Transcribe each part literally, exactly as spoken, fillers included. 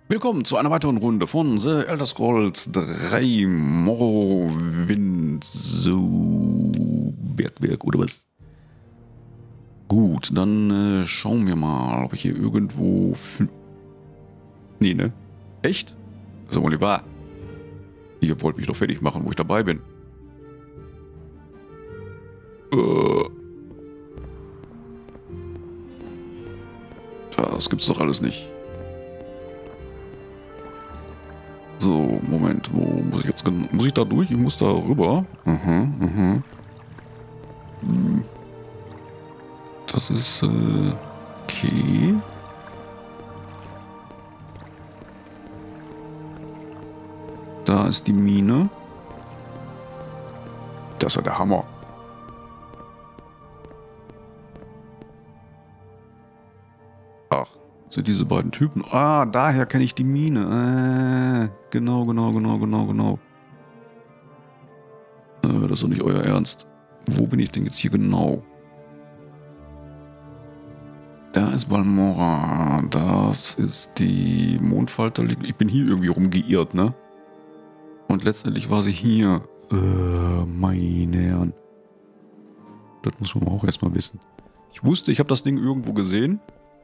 Willkommen zu einer weiteren Runde von The Elder Scrolls drei Morrowind. So, Bergwerk oder was? Gut, dann äh, schauen wir mal, ob ich hier irgendwo... Nee, ne? Echt? Das ist wohl nicht wahr. Ihr wollt mich doch fertig machen, wo ich dabei bin. Äh... Das gibt's doch alles nicht. So, Moment, wo muss ich jetzt... Muss ich da durch? Ich muss da rüber. Aha, aha. Hm. Das ist, äh... okay. Da ist die Mine. Das ist ja der Hammer. Ach, sind diese beiden Typen. Ah, daher kenne ich die Mine. Äh, genau, genau, genau, genau, genau. Äh, das ist doch nicht euer Ernst. Wo bin ich denn jetzt hier genau? Da ist Balmora. Das ist die Mondfalter. Ich bin hier irgendwie rumgeirrt, ne? Und letztendlich war sie hier. Äh, meine Herren. Das muss man auch erstmal wissen. Ich wusste, ich habe das Ding irgendwo gesehen.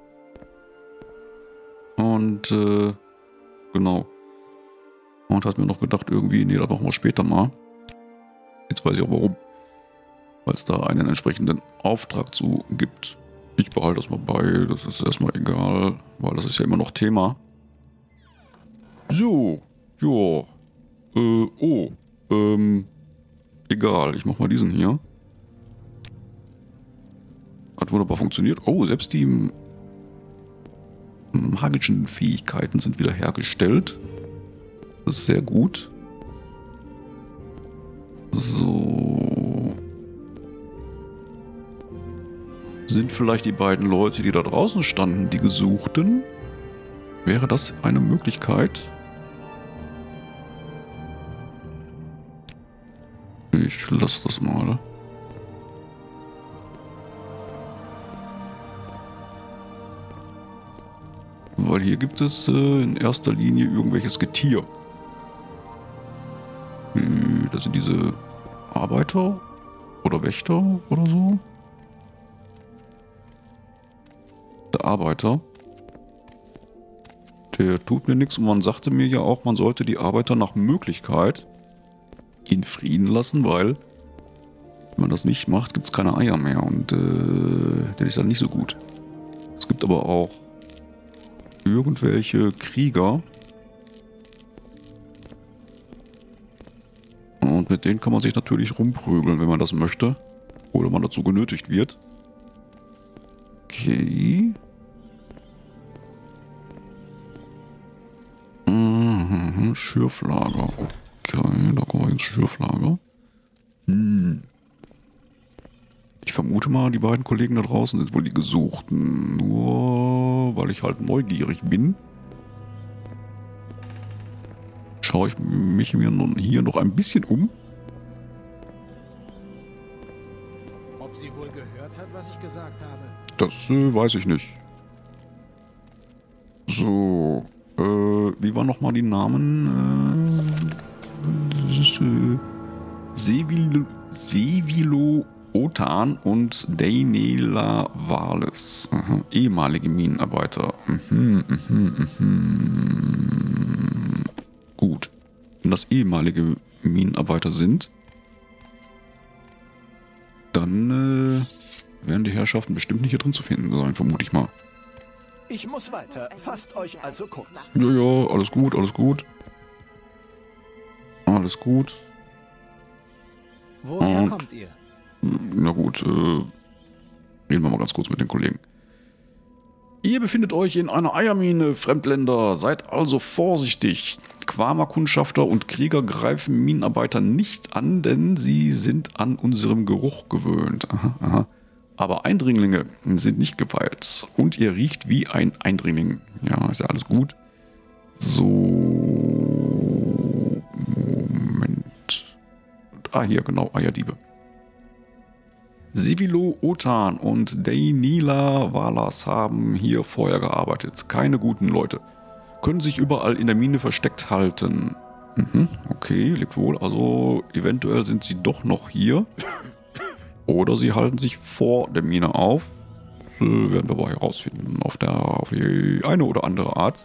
Und, äh, genau. Und hat mir noch gedacht, irgendwie, nee, das machen wir später mal. Jetzt weiß ich auch warum. Weil es da einen entsprechenden Auftrag zu gibt. Ich behalte das mal bei, das ist erstmal egal, weil das ist ja immer noch Thema. So, ja. Äh, oh, ähm, egal, ich mach mal diesen hier. Hat wunderbar funktioniert. Oh, selbst die magischen Fähigkeiten sind wieder hergestellt. Das ist sehr gut. So. Sind vielleicht die beiden Leute, die da draußen standen, die Gesuchten? Wäre das eine Möglichkeit? Ich lasse das mal. Weil hier gibt es äh, in erster Linie irgendwelches Getier. Äh, das sind diese Arbeiter oder Wächter oder so. Der Arbeiter. Der tut mir nichts und man sagte mir ja auch, man sollte die Arbeiter nach Möglichkeit in Frieden lassen, weil wenn man das nicht macht, gibt es keine Eier mehr und äh, der ist dann nicht so gut. Es gibt aber auch irgendwelche Krieger und mit denen kann man sich natürlich rumprügeln, wenn man das möchte oder man dazu genötigt wird. Okay. Mhm, Schürflager. Okay, da kommen wir ins Schürflager. Hm. Ich vermute mal, die beiden Kollegen da draußen sind wohl die Gesuchten. Nur weil ich halt neugierig bin, schaue ich mich mir nun hier noch ein bisschen um. Ob sie wohl gehört hat, was ich gesagt habe? Das äh, weiß ich nicht. So, äh, wie waren nochmal die Namen? Äh, das ist, äh, Sevilo, Sevilo Otan und Dainela Wales. Aha. Ehemalige Minenarbeiter. Mhm, mhm, mhm. Gut. Wenn das ehemalige Minenarbeiter sind, dann äh, werden die Herrschaften bestimmt nicht hier drin zu finden sein, vermute ich mal. Ich muss weiter. Fasst euch also kurz. Ja, ja, alles gut, alles gut. Alles gut. Woher Und, kommt ihr? Na gut, äh, reden wir mal ganz kurz mit den Kollegen. Ihr befindet euch in einer Eiermine, Fremdländer. Seid also vorsichtig. Quama-Kundschafter und Krieger greifen Minenarbeiter nicht an, denn sie sind an unserem Geruch gewöhnt. Aha, aha. Aber Eindringlinge sind nicht gefeilt. Und ihr riecht wie ein Eindringling. Ja, ist ja alles gut. So. Moment. Ah, hier, genau, Eierdiebe. Sevilo Otan und Dainela Wales haben hier vorher gearbeitet. Keine guten Leute. können sich überall in der Mine versteckt halten. Mhm, okay, lebt wohl. Also eventuell sind sie doch noch hier. Oder sie halten sich vor der Mine auf. Das äh, werden wir aber herausfinden. Auf, der, auf die eine oder andere Art.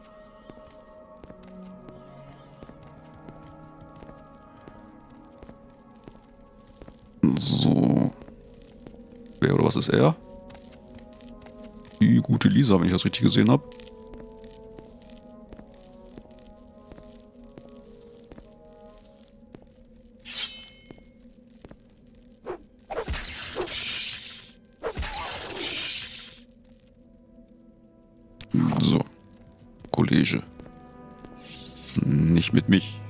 So. Wer oder was ist er? Die gute Lisa, wenn ich das richtig gesehen habe. So. Kollege. Nicht mit mich.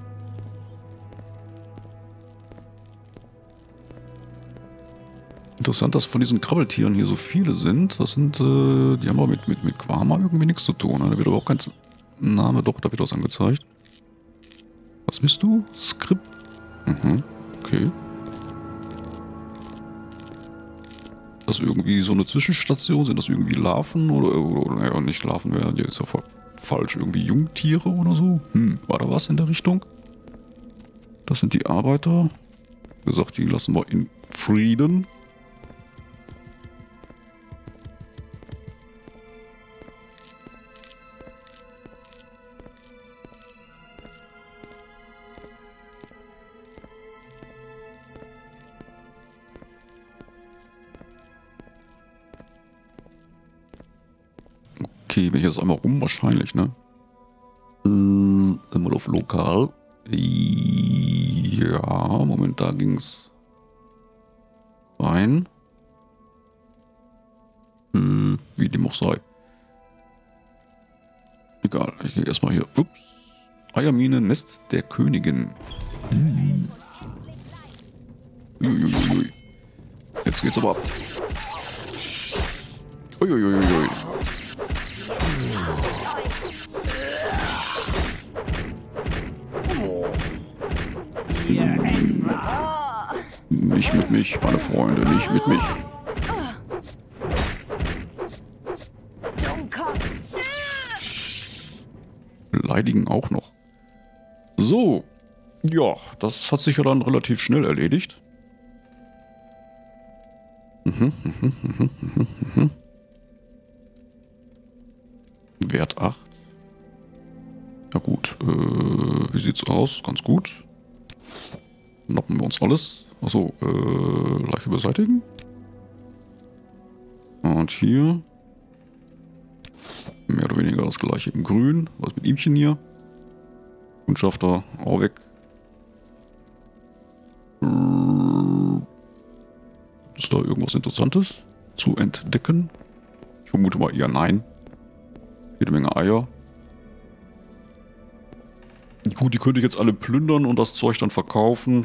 Interessant, dass von diesen Krabbeltieren hier so viele sind. Das sind, äh, die haben aber mit, mit, mit Quama irgendwie nichts zu tun. Ne? Da wird aber auch kein Name, doch, da wird was angezeigt. Was bist du? Skript? Mhm, okay. Ist das irgendwie so eine Zwischenstation? Sind das irgendwie Larven? Oder, oder naja, nicht Larven, wäre die ist ja falsch. Irgendwie Jungtiere oder so? Hm, war da was in der Richtung? Das sind die Arbeiter. Wie gesagt, die lassen wir in Frieden. Okay, bin ich jetzt einmal rum wahrscheinlich, ne? Äh, einmal auf Lokal. Ja, Moment, da ging's rein. Äh, wie dem auch sei. Egal, ich gehe erstmal hier. Ups. Eiermine, Nest der Königin. Hm. Uiuiui. Jetzt geht's aber ab. Uiuiui. Nicht mit mich, meine Freunde, nicht mit mich. Beleidigen auch noch. So. Ja, das hat sich ja dann relativ schnell erledigt. Mhm, mhm, mhm, mhm, mhm. Wert acht. Ja gut, äh, wie sieht's aus? Ganz gut. Noppen wir uns alles. Achso, äh, Leiche beseitigen. Und hier. Mehr oder weniger das gleiche in grün. Was mit ihmchen hier? Kundschafter, auch weg. Ist da irgendwas Interessantes zu entdecken? Ich vermute mal eher nein. Jede Menge Eier. Gut, die könnte ich jetzt alle plündern und das Zeug dann verkaufen.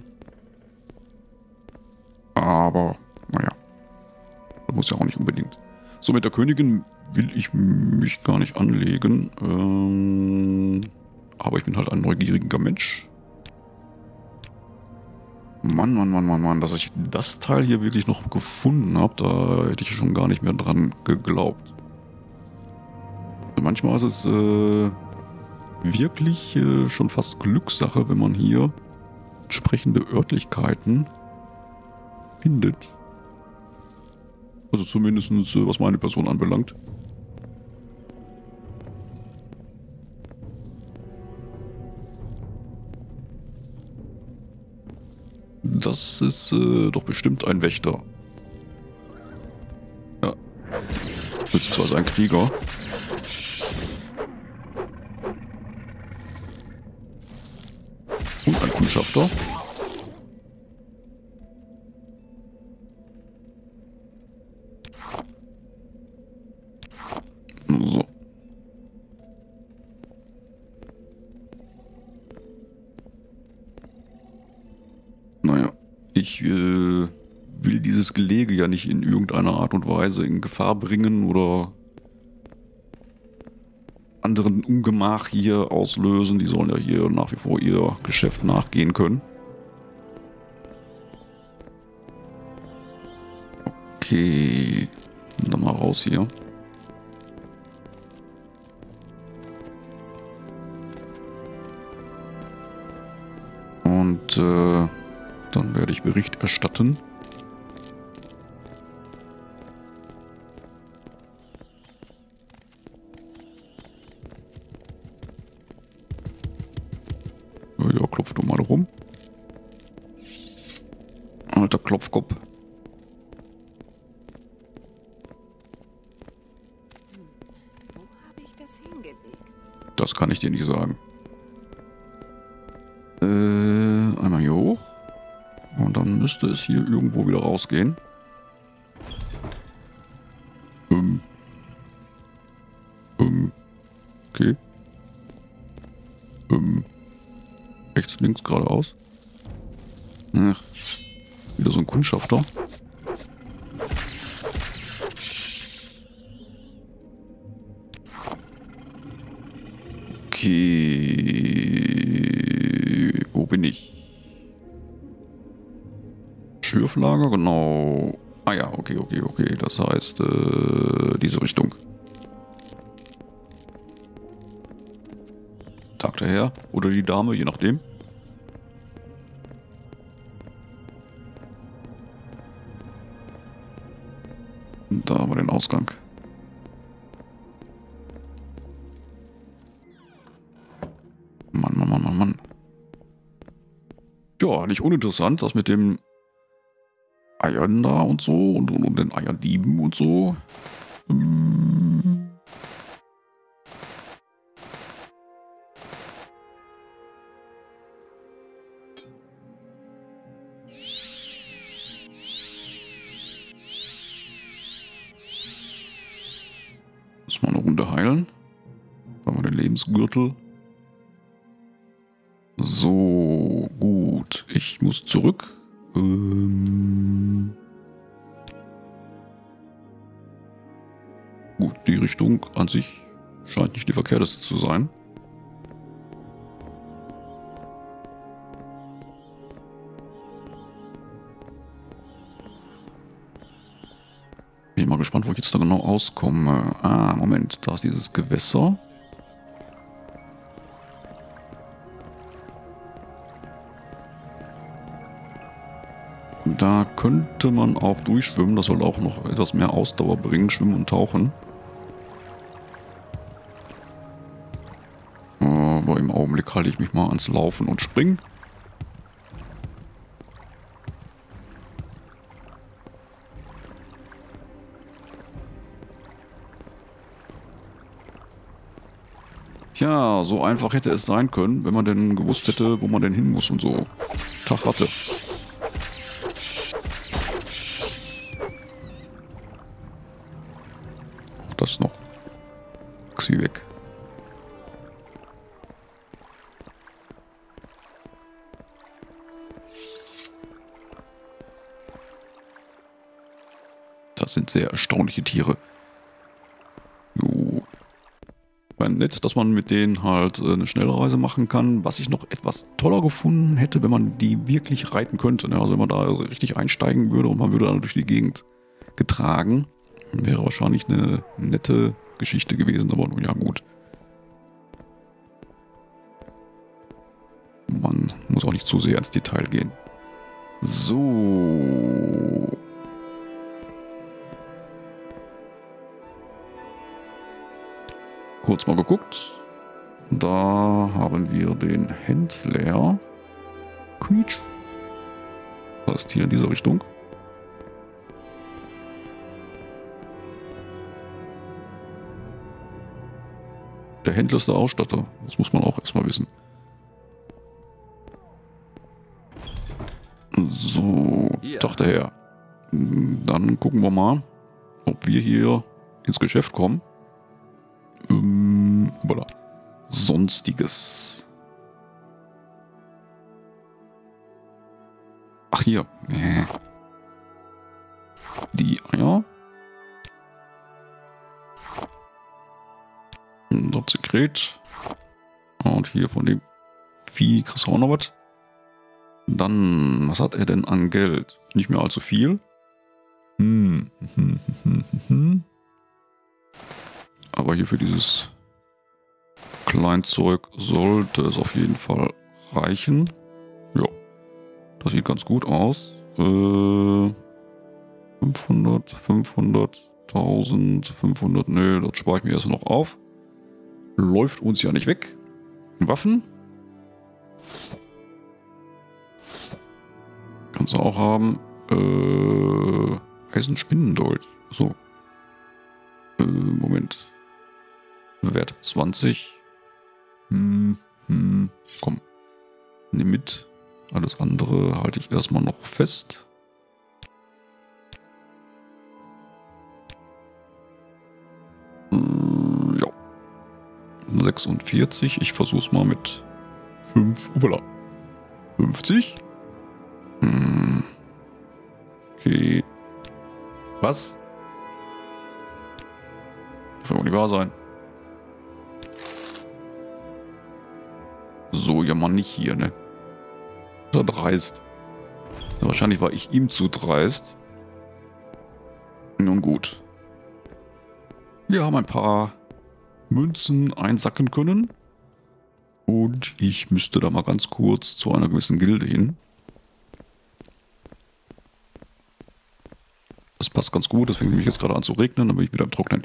Aber, naja. Das muss ja auch nicht unbedingt. So, mit der Königin will ich mich gar nicht anlegen. Ähm, aber ich bin halt ein neugieriger Mensch. Mann, Mann, Mann, Mann, Mann, dass ich das Teil hier wirklich noch gefunden habe, da hätte ich schon gar nicht mehr dran geglaubt. Manchmal ist es äh, wirklich äh, schon fast Glückssache, wenn man hier entsprechende Örtlichkeiten findet. Also zumindest äh, was meine Person anbelangt. Das ist äh, doch bestimmt ein Wächter. Ja. Beziehungsweise ein Krieger. Und ein Kundschafter. So. Naja, ich äh, will dieses Gelege ja nicht in irgendeiner Art und Weise in Gefahr bringen oder anderen Ungemach hier auslösen. Die sollen ja hier nach wie vor ihr Geschäft nachgehen können. Okay. Dann mal raus hier. Und äh, dann werde ich Bericht erstatten. Ja, klopf du mal rum. Alter Klopfkopf. Wo habe ich das hingelegt? Das kann ich dir nicht sagen. Äh, einmal hier hoch. Und dann müsste es hier irgendwo wieder rausgehen. Ähm. Ähm. Okay. Ähm. Rechts, links, geradeaus. Ach. Wieder so ein Kundschafter. Okay. Wo bin ich? Schürflager, genau. Ah ja, okay, okay, okay. Das heißt, äh, diese Richtung. Tag der Herr oder die Dame, je nachdem. Da haben wir den Ausgang. Mann, Mann, Mann, Mann, Mann. Ja, nicht uninteressant, das mit dem Eiern da und so und, und, und den Eierdieben und so. Hm. Lass mal eine Runde heilen. Haben wir den Lebensgürtel. So, gut. Ich muss zurück. Ähm gut, die Richtung an sich scheint nicht die verkehrteste zu sein. Bin mal gespannt, wo ich jetzt da genau auskomme. Ah, Moment, da ist dieses Gewässer. Da könnte man auch durchschwimmen. Das soll auch noch etwas mehr Ausdauer bringen, Schwimmen und Tauchen. Aber im Augenblick halte ich mich mal ans Laufen und Springen. Tja, so einfach hätte es sein können, wenn man denn gewusst hätte, wo man denn hin muss und so. Tag hatte. Auch das noch. Xi weg. Das sind sehr erstaunliche Tiere. Jo. Nett, dass man mit denen halt eine Schnellreise machen kann. Was ich noch etwas toller gefunden hätte, wenn man die wirklich reiten könnte. Also wenn man da richtig einsteigen würde und man würde dann durch die Gegend getragen. Wäre wahrscheinlich eine nette Geschichte gewesen, aber nun ja gut. Man muss auch nicht zu sehr ins Detail gehen. So. Kurz mal geguckt. Da haben wir den Händler. Quietsch. Das ist hier in dieser Richtung. Der Händler ist der Ausstatter. Das muss man auch erstmal wissen. So, dachte her. Dann gucken wir mal, ob wir hier ins Geschäft kommen. Ähm, voilà. Sonstiges. Ach hier. Die Eier. Das Sekret. Und hier von dem Vieh kriegst du auch noch was. Dann, was hat er denn an Geld? Nicht mehr allzu viel. Hm. Aber hier für dieses Kleinzeug sollte es auf jeden Fall reichen. Ja. Das sieht ganz gut aus. Äh, fünfhundert, fünfhundert, tausend, fünfhundert. Nö, das spare ich mir erst noch auf. Läuft uns ja nicht weg. Waffen. Kannst du auch haben. Äh, Eisenspinnendolch. So. Äh, Moment. Wert zwanzig. Hm, hm, komm. Nimm mit. Alles andere halte ich erstmal noch fest. Äh, ja. sechsundvierzig. Ich versuche es mal mit fünf. Upala. fünfzig. Hm. Okay. Was? Das kann auch nicht wahr sein. So, ja mal nicht hier, ne? Das war dreist. Ja, wahrscheinlich war ich ihm zu dreist. Nun gut. Wir haben ein paar Münzen einsacken können. Und ich müsste da mal ganz kurz zu einer gewissen Gilde hin. Das passt ganz gut, das fängt nämlich jetzt gerade an zu regnen, dann bin ich wieder im Trocknen.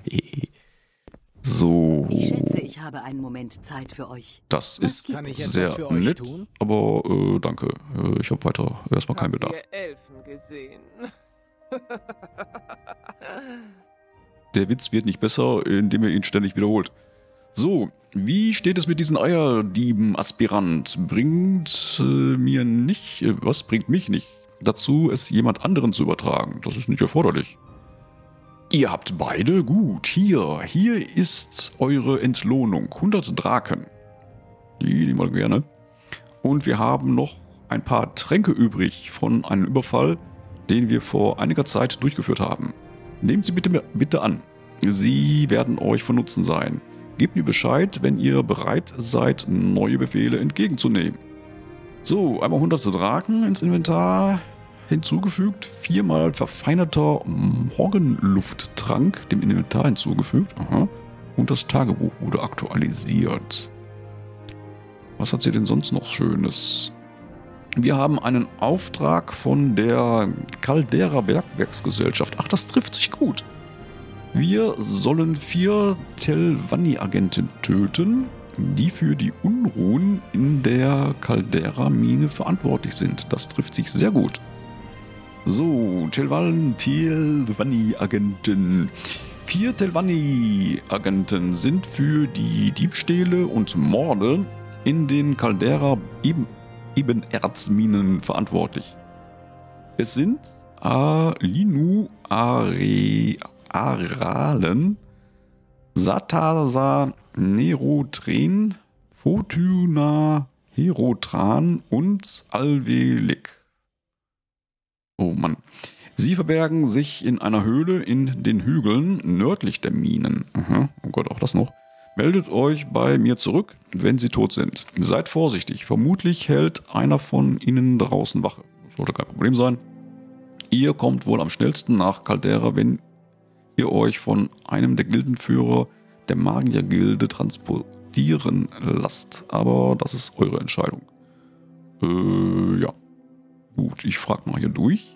So. Ich schätze, ich habe einen Moment Zeit für euch. Das Was ist gibt Kann ich es? etwas sehr für euch nett, tun? aber äh, danke. Äh, ich habe weiter erstmal keinen Bedarf. Habt ihr Elfen gesehen? Der Witz wird nicht besser, indem er ihn ständig wiederholt. So, wie steht es mit diesen Eierdieben, Aspirant? Bringt äh, mir nicht, äh, was bringt mich nicht dazu, es jemand anderen zu übertragen? Das ist nicht erforderlich. Ihr habt beide? Gut, hier, hier ist eure Entlohnung. hundert Draken. Die nehmen wir gerne. Und wir haben noch ein paar Tränke übrig von einem Überfall, den wir vor einiger Zeit durchgeführt haben. Nehmt sie bitte, bitte an. Sie werden euch von Nutzen sein. Gebt mir Bescheid, wenn ihr bereit seid, neue Befehle entgegenzunehmen. So, einmal hundert Draken ins Inventar hinzugefügt. Viermal verfeinerter Morgenlufttrank dem Inventar hinzugefügt. Aha. Und das Tagebuch wurde aktualisiert. Was hat sie denn sonst noch Schönes? Wir haben einen Auftrag von der Caldera Bergwerksgesellschaft. Ach, das trifft sich gut. Wir sollen vier Telvanni-Agenten töten, die für die Unruhen in der Caldera-Mine verantwortlich sind. Das trifft sich sehr gut. So, Telvanni-Agenten. Vier Telvanni-Agenten sind für die Diebstähle und Morde in den Caldera-Ebenerzminen verantwortlich. Es sind Alinu Are Aralen, Satasa Nerotren, Fortuna Herotran und Alvelik. Oh Mann. Sie verbergen sich in einer Höhle in den Hügeln nördlich der Minen. Aha. Oh Gott, auch das noch. Meldet euch bei mir zurück, wenn sie tot sind. Seid vorsichtig. Vermutlich hält einer von ihnen draußen Wache. Sollte kein Problem sein. Ihr kommt wohl am schnellsten nach Caldera, wenn ihr euch von einem der Gildenführer der Magiergilde transportieren lasst. Aber das ist eure Entscheidung. Äh, ja. Gut, ich frage mal hier durch.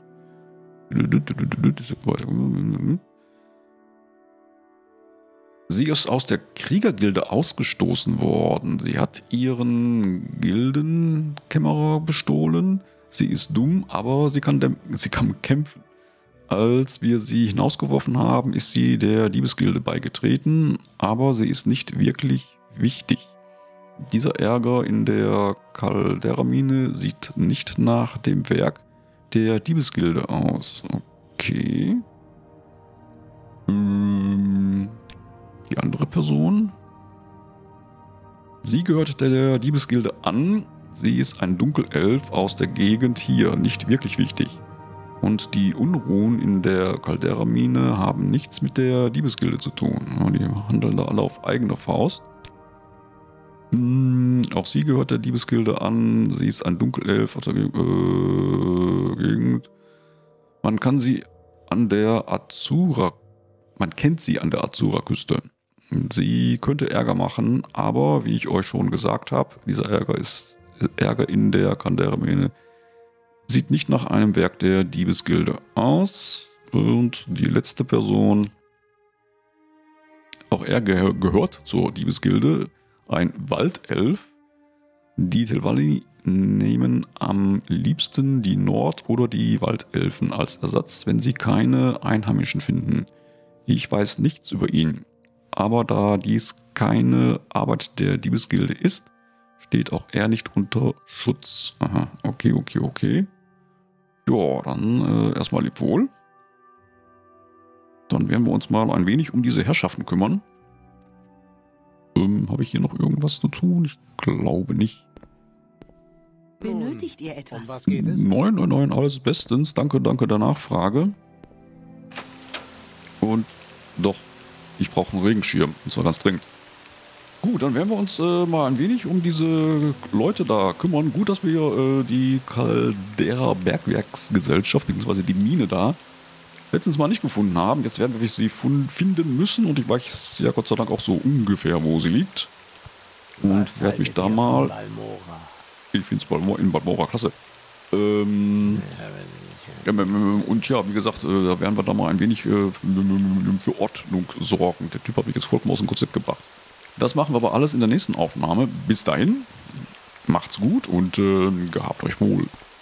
Sie ist aus der Kriegergilde ausgestoßen worden. Sie hat ihren Gildenkämmerer bestohlen. Sie ist dumm, aber sie kann, sie kann kämpfen. Als wir sie hinausgeworfen haben, ist sie der Diebesgilde beigetreten, aber sie ist nicht wirklich wichtig. Dieser Ärger in der Caldera-Mine sieht nicht nach dem Werk der Diebesgilde aus. Okay. Ähm, die andere Person. Sie gehört der Diebesgilde an. Sie ist ein Dunkelelf aus der Gegend hier, nicht wirklich wichtig. Und die Unruhen in der Caldera-Mine haben nichts mit der Diebesgilde zu tun. Die handeln da alle auf eigene Faust. Hm, auch sie gehört der Diebesgilde an. Sie ist ein Dunkelelf aus der Ge äh, Gegend. Man kann sie an der Azura... Man kennt sie an der Azura-Küste. Sie könnte Ärger machen, aber wie ich euch schon gesagt habe, dieser Ärger ist Ärger in der Caldera-Mine Sieht nicht nach einem Werk der Diebesgilde aus. Und die letzte Person, auch er ge gehört zur Diebesgilde, ein Waldelf. Die Telvanni nehmen am liebsten die Nord- oder die Waldelfen als Ersatz, wenn sie keine Einheimischen finden. Ich weiß nichts über ihn, aber da dies keine Arbeit der Diebesgilde ist, steht auch er nicht unter Schutz. Aha, okay, okay, okay. Ja, dann äh, erstmal leb wohl. Dann werden wir uns mal ein wenig um diese Herrschaften kümmern. Ähm, habe ich hier noch irgendwas zu tun? Ich glaube nicht. Benötigt ihr Um etwas? was geht es? Nein, nein, nein, alles bestens. Danke, danke der Nachfrage. Und doch, ich brauche einen Regenschirm. Und zwar ganz dringend. Gut, dann werden wir uns äh, mal ein wenig um diese Leute da kümmern. Gut, dass wir äh, die Caldera Bergwerksgesellschaft, beziehungsweise die Mine da, letztens mal nicht gefunden haben. Jetzt werden wir sie finden müssen und ich weiß ja Gott sei Dank auch so ungefähr, wo sie liegt. Und werde mich da mal... Ich finde es in Balmora klasse. Ähm, und ja, wie gesagt, äh, da werden wir da mal ein wenig äh, für Ordnung sorgen. Der Typ hat mich jetzt vollkommen aus dem Konzept gebracht. Das machen wir aber alles in der nächsten Aufnahme. Bis dahin, macht's gut und äh, gehabt euch wohl.